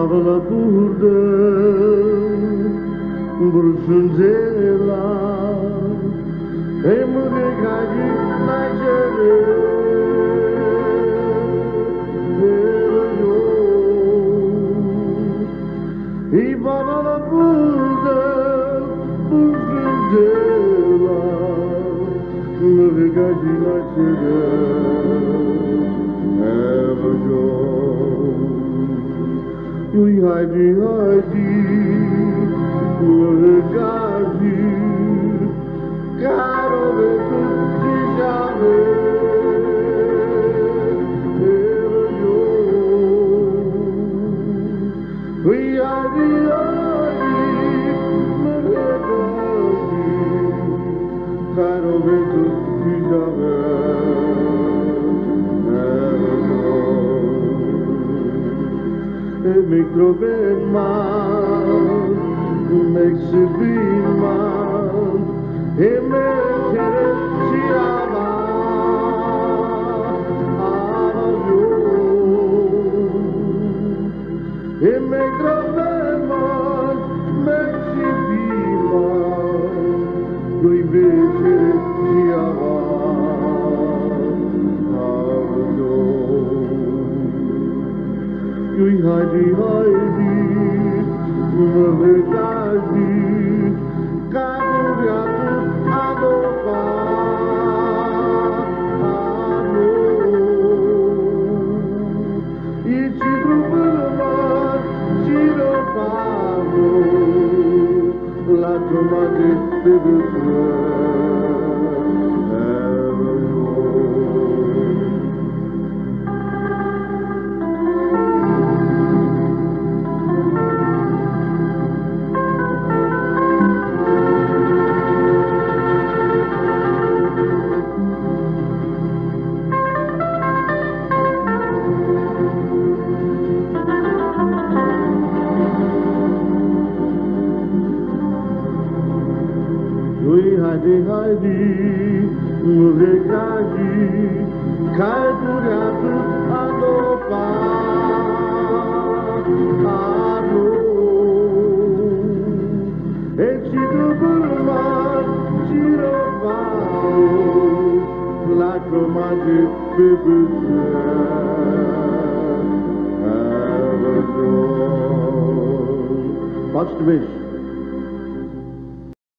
Pavala burada Bruxundela Emre Gagi Najere E Pavala burada Bruxundela Emre Gagi Najere Ui haydi haydi Mergazi Caro ve tutti jave Ui haydi haydi Mergazi Caro ve tutti jave Make no man, makes it be man. He makes it chiava, you. He make no man, makes it be man. He makes it chiava. Ui haydi haydi Mergazi Kaduriatu adopa Ano İçi drupalman Ciropavo La tomate bebesue Ui haydi haydi Mergazi Kaduriatu adopa Ano Eci drupalman Ciropavo La tomate bebesue Patrz ty